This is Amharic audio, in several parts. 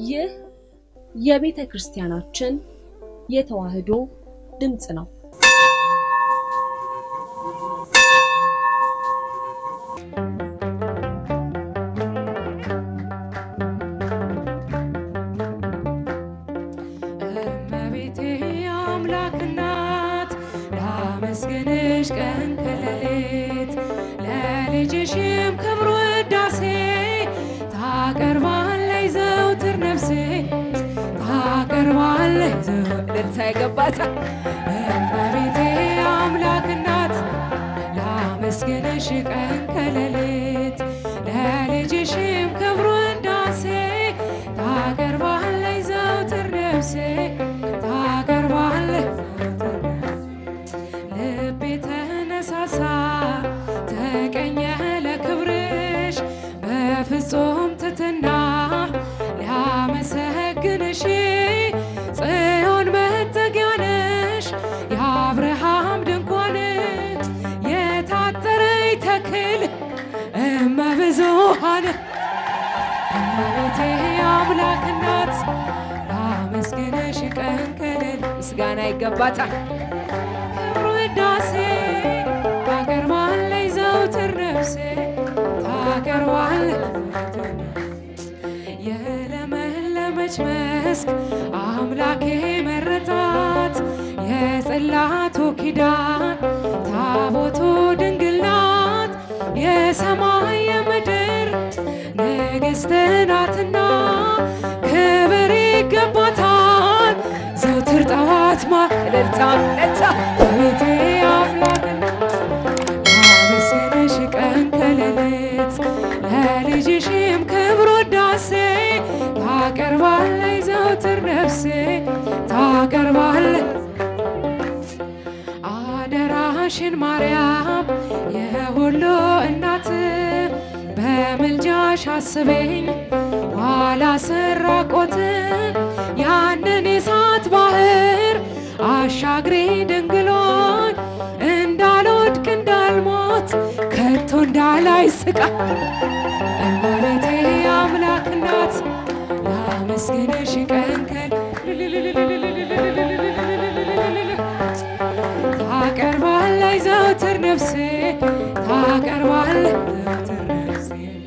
ይህ የቤተ ክርስቲያናችን የተዋህዶ ድምጽ ነው። ሳይገባታ እመቤቴ አምላክ እናት ላመስግንሽ ቀን ከሌሊት ለልጅሽም ክብር ውዳሴ ታቀርባለች ዘወትር ነፍሴ ታቀርባለች ልቤ ተነሳሳ ተቀኘ ለክብርሽ በፍጹም ትሕትና ሊያመሰግንሽ ጽዮን መጠጊያነሽ የአብርሃም ድንኳን የታጠረይ ተክል እመብዙኃን እመቤቴ አምላክ እናት ላመስግንሽ ቀን ከሌሊት ምስጋና ይገባታል ክብር ውዳሴ ታቀርባለች ዘወትር ነፍሴ ታቀርባለች የለመለመች መስክ አምላኬ መረጣት የጽላቱ ኪዳን ታቦቱ ድንግል ናት የሰማይ የምድር ንግሥት ናትና ክብር ይገባታል ዘወትር ጠዋት ማለዳ እመቤቴ አምላክ ላመስግንሽ ቀን ከሌሊት ለልጅሽም ክብር ውዳሴ ታቀርባለች ዘወትር ነፍሴ ታቀርባለች አደራሽን ማርያም የሁሉ እናት በምልጃሽ አስበኝ ኋላ ስራቆት ያንን የእሳት ባህር አሻግሬ ድንግሎኝ እንዳልወድቅ እንዳልሞት ከቶ እንዳላይ ስቃይ እመቤቴ አምላክ እናት ላመስግንሽ ቀን ታቀርባለች ዘወትር ነፍሴ ታቀርባለች ዘወትር ነፍሴ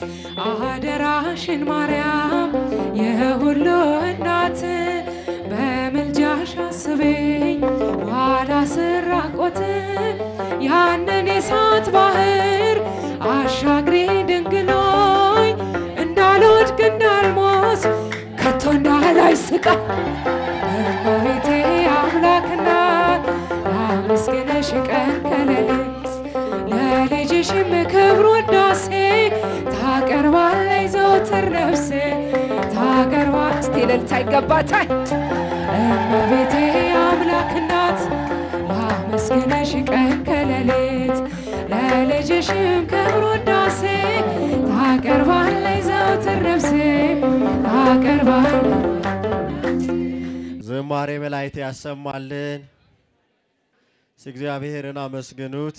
አደራሽን ማርያም የሁሉ እናት በምልጃሽ አስበኝ ኋላ ስራቆት ያንን የእሳት ባህር አሻግሬ ድንግሎኝ እንዳልወድቅ እንዳልሞት ከቶ እንዳላይ ስቃይ እመቤቴ አምላክ እናት ላመስግንሽ ቀን ከሌሊት ለልጅሽም ክብር ውዳሴ ታቀርባለች ዘወትር ነፍሴ ታቀርባለች እስቲ እልልታ ይገባታል እመቤቴ አምላክ እናት ላመስግንሽ ቀን ከሌሊት ለልጅሽም ክብር ውዳሴ ታቀርባለች ዘወትር ነፍሴ ታቀርባለች ዝማሬ መላእክት ያሰማልን እግዚአብሔርን አመስግኑት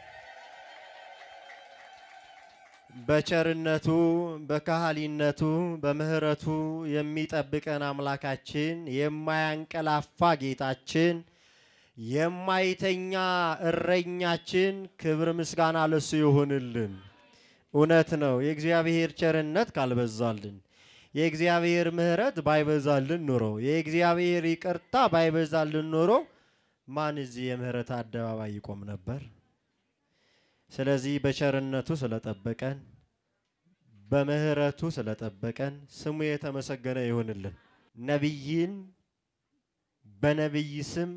በቸርነቱ በካህሊነቱ በምህረቱ የሚጠብቀን አምላካችን የማያንቀላፋ ጌታችን የማይተኛ እረኛችን ክብር ምስጋና ለሱ ይሁንልን እውነት ነው የእግዚአብሔር ቸርነት ካልበዛልን የእግዚአብሔር ምህረት ባይበዛልን ኖሮ የእግዚአብሔር ይቅርታ ባይበዛልን ኖሮ ማን እዚህ የምህረት አደባባይ ይቆም ነበር ስለዚህ በቸርነቱ ስለጠበቀን በምህረቱ ስለጠበቀን ስሙ የተመሰገነ ይሁንልን ነቢይን በነቢይ ስም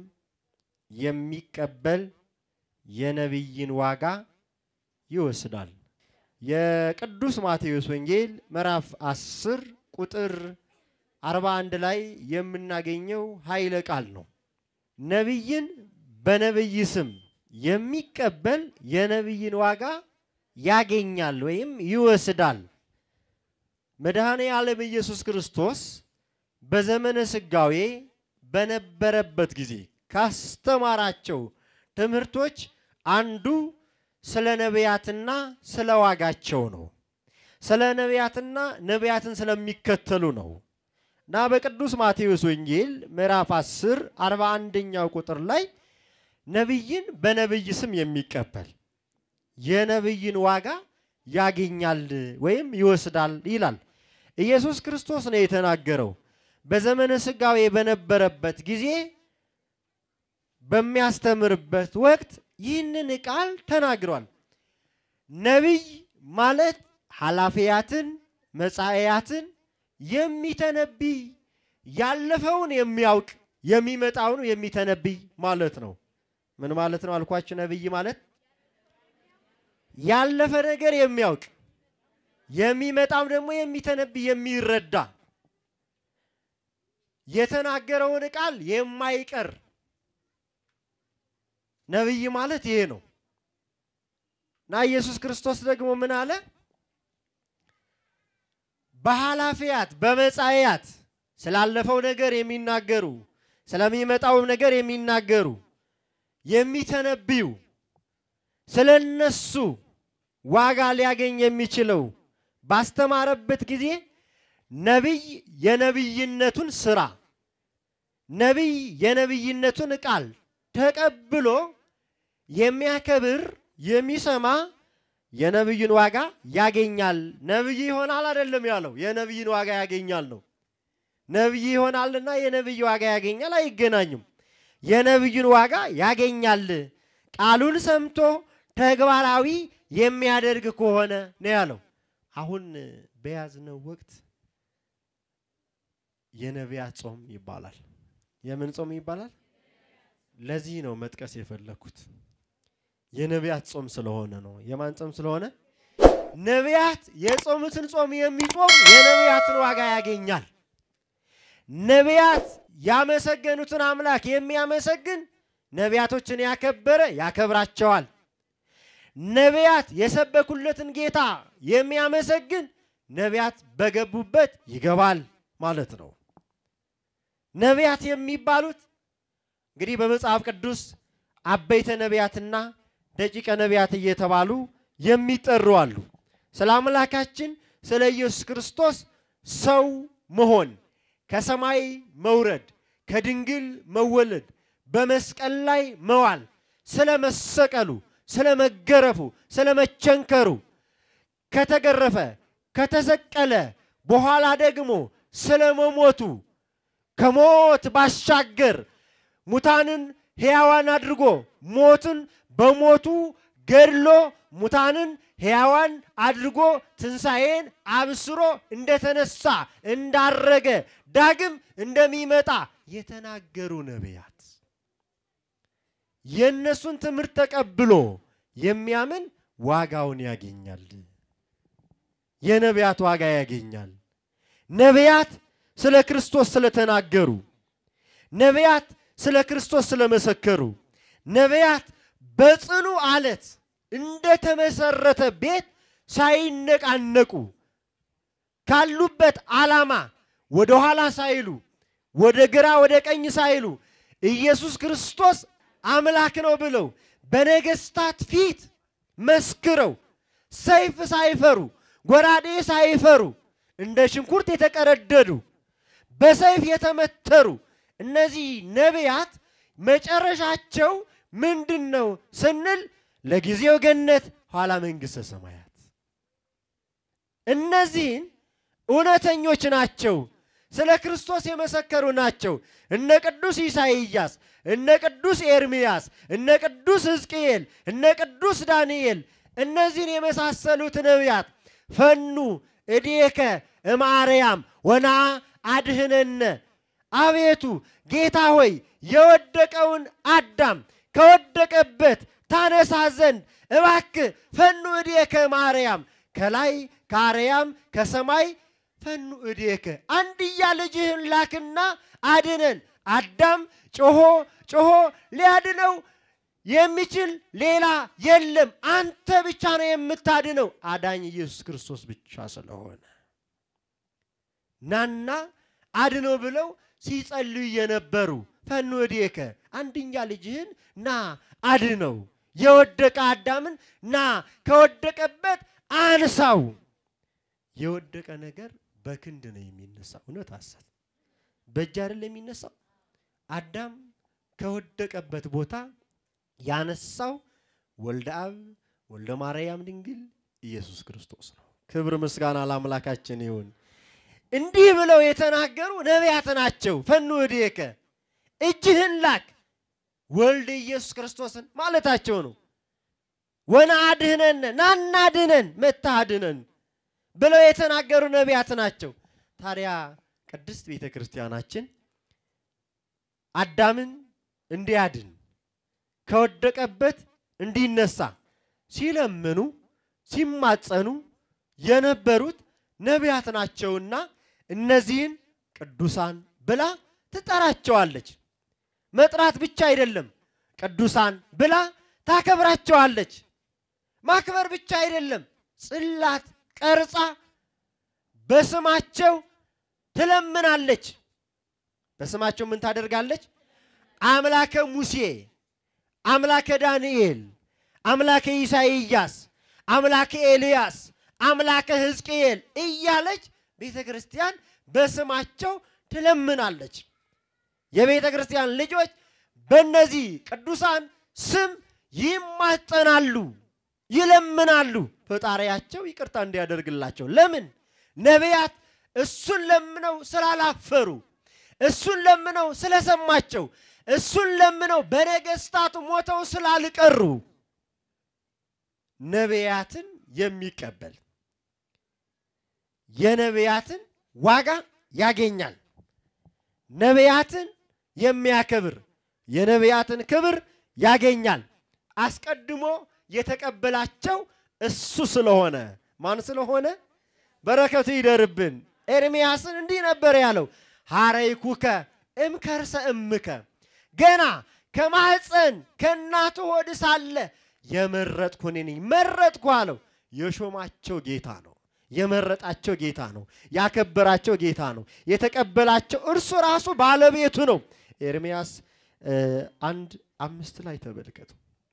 የሚቀበል የነቢይን ዋጋ ይወስዳል የቅዱስ ማቴዎስ ወንጌል ምዕራፍ 10 ቁጥር 41 ላይ የምናገኘው ኃይለ ቃል ነው ነቢይን በነቢይ ስም የሚቀበል የነቢይን ዋጋ ያገኛል ወይም ይወስዳል መድኃኔ ዓለም ኢየሱስ ክርስቶስ በዘመነ ስጋዌ በነበረበት ጊዜ ካስተማራቸው ትምህርቶች አንዱ ስለ ነቢያትና ስለ ዋጋቸው ነው ስለ ነቢያትና ነቢያትን ስለሚከተሉ ነው ና በቅዱስ ማቴዎስ ወንጌል ምዕራፍ 10 41ኛው ቁጥር ላይ ነቢይን በነቢይ ስም የሚቀበል የነቢይን ዋጋ ያገኛል ወይም ይወስዳል ይላል። ኢየሱስ ክርስቶስ ነው የተናገረው። በዘመነ ሥጋዌ በነበረበት ጊዜ በሚያስተምርበት ወቅት ይህንን ቃል ተናግሯል። ነቢይ ማለት ሐላፊያትን መጻእያትን የሚተነብይ ያለፈውን የሚያውቅ የሚመጣውን የሚተነብይ ማለት ነው። ምን ማለት ነው አልኳችሁ? ነቢይ ማለት ያለፈ ነገር የሚያውቅ የሚመጣው ደግሞ የሚተነብይ የሚረዳ የተናገረውን ቃል የማይቀር ነቢይ ማለት ይሄ ነው። ና ኢየሱስ ክርስቶስ ደግሞ ምን አለ? በሐላፊያት በመጻእያት ስላለፈው ነገር የሚናገሩ ስለሚመጣው ነገር የሚናገሩ የሚተነብዩ ስለነሱ ዋጋ ሊያገኝ የሚችለው ባስተማረበት ጊዜ ነቢይ የነቢይነቱን ሥራ ነቢይ የነቢይነቱን ቃል ተቀብሎ የሚያከብር የሚሰማ የነቢይን ዋጋ ያገኛል። ነቢይ ይሆናል አይደለም ያለው፣ የነቢይን ዋጋ ያገኛል ነው። ነቢይ ይሆናልና የነቢይ ዋጋ ያገኛል አይገናኙም። የነቢይን ዋጋ ያገኛል ቃሉን ሰምቶ ተግባራዊ የሚያደርግ ከሆነ ነው ያለው። አሁን በያዝነው ወቅት የነቢያት ጾም ይባላል። የምን ጾም ይባላል? ለዚህ ነው መጥቀስ የፈለኩት። የነቢያት ጾም ስለሆነ ነው። የማን ጾም ስለሆነ? ነቢያት የጾሙትን ጾም የሚጾም የነቢያትን ዋጋ ያገኛል። ነቢያት ያመሰገኑትን አምላክ የሚያመሰግን ነቢያቶችን ያከበረ ያከብራቸዋል። ነቢያት የሰበኩለትን ጌታ የሚያመሰግን ነቢያት በገቡበት ይገባል ማለት ነው። ነቢያት የሚባሉት እንግዲህ በመጽሐፍ ቅዱስ አበይተ ነቢያትና ደቂቀ ነቢያት እየተባሉ የሚጠሩ አሉ። ስለ አምላካችን ስለ ኢየሱስ ክርስቶስ ሰው መሆን ከሰማይ መውረድ ከድንግል መወለድ በመስቀል ላይ መዋል ስለ መሰቀሉ ስለ መገረፉ ስለ መቸንከሩ ከተገረፈ ከተሰቀለ በኋላ ደግሞ ስለ መሞቱ ከሞት ባሻገር ሙታንን ሕያዋን አድርጎ ሞትን በሞቱ ገድሎ ሙታንን ሕያዋን አድርጎ ትንሣኤን አብስሮ እንደተነሳ እንዳረገ ዳግም እንደሚመጣ የተናገሩ ነቢያት የነሱን ትምህርት ተቀብሎ የሚያምን ዋጋውን ያገኛል። የነቢያት ዋጋ ያገኛል። ነቢያት ስለ ክርስቶስ ስለተናገሩ ነቢያት ስለ ክርስቶስ ስለመሰከሩ ነቢያት በጽኑ አለት እንደተመሰረተ ቤት ሳይነቃነቁ ካሉበት ዓላማ ወደ ኋላ ሳይሉ ወደ ግራ ወደ ቀኝ ሳይሉ ኢየሱስ ክርስቶስ አምላክ ነው ብለው በነገስታት ፊት መስክረው ሰይፍ ሳይፈሩ ጎራዴ ሳይፈሩ እንደ ሽንኩርት የተቀረደዱ በሰይፍ የተመተሩ እነዚህ ነቢያት መጨረሻቸው ምንድነው ስንል ለጊዜው ገነት ኋላ መንግስተ ሰማያት። እነዚህን እውነተኞች ናቸው፣ ስለ ክርስቶስ የመሰከሩ ናቸው። እነ ቅዱስ ኢሳይያስ እነ ቅዱስ ኤርምያስ እነ ቅዱስ ሕዝቅኤል እነ ቅዱስ ዳንኤል እነዚህን የመሳሰሉት ነቢያት ፈኑ እዴከ እማርያም ወና አድህነነ አቤቱ ጌታ ሆይ የወደቀውን አዳም ከወደቀበት ታነሳ ዘንድ እባክህ ፈኑ እዴከ ማርያም ከላይ ከአርያም ከሰማይ ፈኑ እዴከ አንድያ ልጅህን ላክና አድነን። አዳም ጮሆ ሊያድነው የሚችል ሌላ የለም፣ አንተ ብቻ ነው የምታድነው አዳኝ ኢየሱስ ክርስቶስ ብቻ ስለሆነ ናና አድነው ብለው ሲጸልዩ የነበሩ ፈኑ እዴከ አንድኛ ልጅህን ና አድነው፣ የወደቀ አዳምን ና ከወደቀበት አንሳው። የወደቀ ነገር በክንድ ነው የሚነሳው። እውነት ሐሰት በእጅ አይደል የሚነሳው አዳም ከወደቀበት ቦታ ያነሳው ወልደ አብ ወልደ ማርያም ድንግል ኢየሱስ ክርስቶስ ነው ክብር ምስጋና ለአምላካችን ይሁን እንዲህ ብለው የተናገሩ ነቢያት ናቸው ፈኑ እዴከ እጅህን ላክ ወልደ ኢየሱስ ክርስቶስን ማለታቸው ነው ወናድህነን ናናድነን መታድነን ብለው የተናገሩ ነቢያት ናቸው ታዲያ ቅድስት ቤተክርስቲያናችን አዳምን እንዲያድን ከወደቀበት እንዲነሳ ሲለምኑ ሲማጸኑ የነበሩት ነቢያት ናቸውና እነዚህን ቅዱሳን ብላ ትጠራቸዋለች መጥራት ብቻ አይደለም ቅዱሳን ብላ ታከብራቸዋለች ማክበር ብቻ አይደለም ጽላት ቀርጻ በስማቸው ትለምናለች በስማቸው ምን ታደርጋለች አምላከ ሙሴ አምላከ ዳንኤል አምላከ ኢሳይያስ አምላከ ኤልያስ አምላከ ሕዝቅኤል እያለች ቤተክርስቲያን በስማቸው ትለምናለች የቤተክርስቲያን ልጆች በእነዚህ ቅዱሳን ስም ይማጸናሉ ይለምናሉ ፈጣሪያቸው ይቅርታ እንዲያደርግላቸው ለምን ነቢያት እሱን ለምነው ስላላፈሩ እሱን ለምነው ስለሰማቸው እሱን ለምነው በነገስታቱ ሞተው ስላልቀሩ ነቢያትን የሚቀበል የነቢያትን ዋጋ ያገኛል ነቢያትን የሚያከብር የነቢያትን ክብር ያገኛል አስቀድሞ የተቀበላቸው እሱ ስለሆነ ማን ስለሆነ በረከቱ ይደርብን ኤርሚያስን እንዲህ ነበር ያለው ሐረይኩከ እምከርሰ እምከ ገና ከማህፀን ከእናቱ ሆድ ሳለ የመረጥኩ ነኝ መረጥኩ አለው የሾማቸው ጌታ ነው የመረጣቸው ጌታ ነው ያከበራቸው ጌታ ነው የተቀበላቸው እርሱ ራሱ ባለቤቱ ነው ኤርሚያስ 1:5 ላይ ተመልከቱ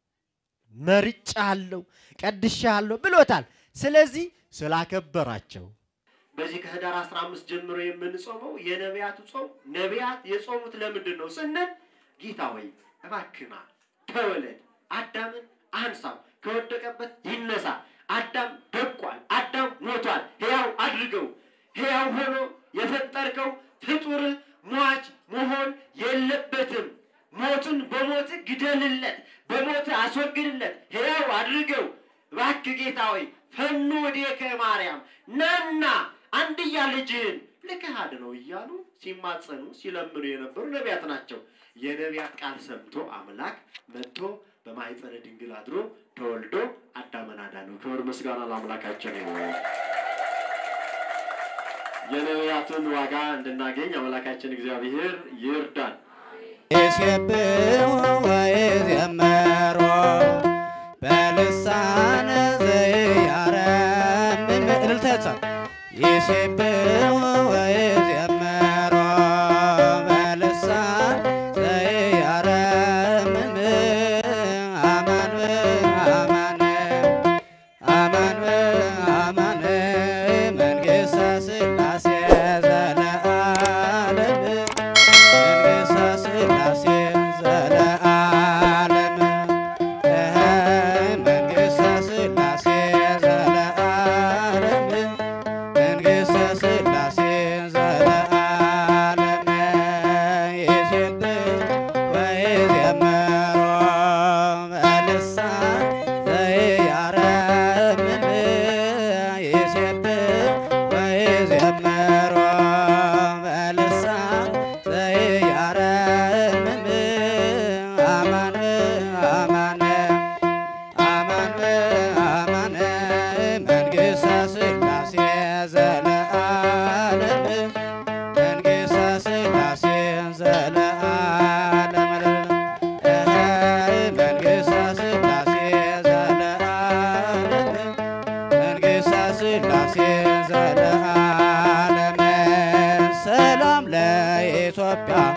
መርጫለሁ ቀድሻለሁ ብሎታል ስለዚህ ስላከበራቸው በዚህ ከህዳር 15 ጀምሮ የምንጾመው የነቢያቱ ጾም ነቢያት የጾሙት ለምንድን ነው ስንል ጌታ ሆይ እባክና ተወለድ አዳምን አንሳው ከወደቀበት ይነሳ አዳም ደቋል አዳም ሞቷል ሕያው አድርገው ሕያው ሆኖ የፈጠርከው ፍጡር ሟች መሆን የለበትም ሞቱን በሞት ግደልለት በሞት አስወግድለት ሕያው አድርገው እባክህ ጌታ ሆይ ፈኑ ወዴከ ማርያም ናና አንድያ ልጅህን ልከህ አድነው እያሉ ሲማጸኑ ሲለምኑ የነበሩ ነቢያት ናቸው የነቢያት ቃል ሰምቶ አምላክ መጥቶ በማኅፀነ ድንግል አድሮ ተወልዶ አዳምን አዳነው ክብር ምስጋና ለአምላካችን ይሁን የነቢያቱን ዋጋ እንድናገኝ አምላካችን እግዚአብሔር ይርዳን ይስብሑ ወይዘምሩ በልሳነ ዘያረምም እልልተታ ይስብሑ ወይዘምሩ በልሳነ ዘያረምም አማን አማን አማን አማን መንግሥተ ሥላሴ ዘለዓለም መንግሥተ ሥላሴ ዘለዓለም መንግሥተ ሥላሴ ዘለዓለም መንግሥተ ሥላሴ ዘለዓለም ይስብሑ ወይዘምሩ በልሳነ ዘያረምም ይስብሑ ወይዘምሩ በልሳነ ዘያረምም አማን አማን አማን አማን መንግሥተ ሥላሴ ዘለዓለም መንግሥተ ሥላሴ ዘለዓለም መንግሥተ ሥላሴ ዘለዓለም መንግሥተ ሥላሴ ዘለዓለም ሰላም ለኢትዮጵያ